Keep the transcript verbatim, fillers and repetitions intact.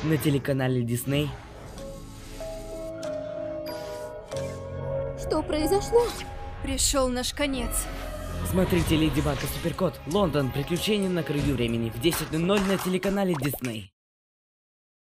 на телеканале Дисней. Что произошло? Пришел наш конец. Смотрите Леди Баг и Суперкот. Лондон. Приключения на краю времени в десять ноль ноль на телеканале Дисней.